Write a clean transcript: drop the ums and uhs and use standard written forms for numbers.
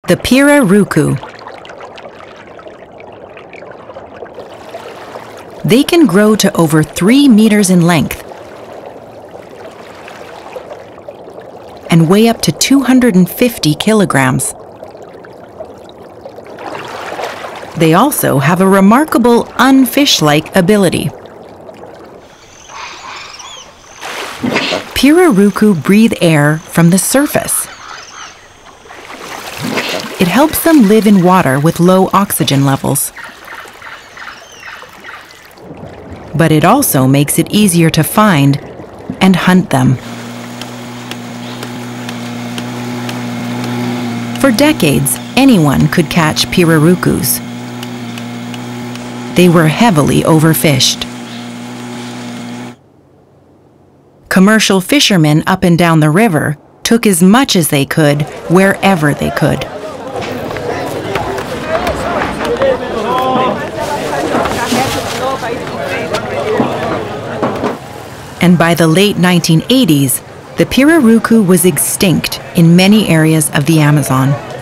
The pirarucu. They can grow to over 3 meters in length and weigh up to 250 kilograms. They also have a remarkable unfish-like ability. Pirarucu breathe air from the surface. It helps them live in water with low oxygen levels. But it also makes it easier to find and hunt them. For decades, anyone could catch pirarucus. They were heavily overfished. Commercial fishermen up and down the river took as much as they could wherever they could. And by the late 1980s, the pirarucu was extinct in many areas of the Amazon.